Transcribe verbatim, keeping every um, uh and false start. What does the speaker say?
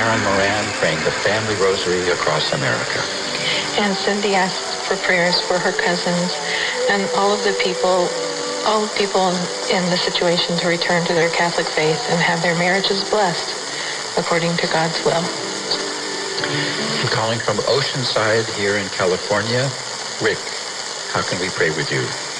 Carolyn Moran praying the Family Rosary across America. And Cindy asks for prayers for her cousins and all of the people, all the people in, in the situation to return to their Catholic faith and have their marriages blessed according to God's will. I'm calling from Oceanside here in California. Rick, how can we pray with you?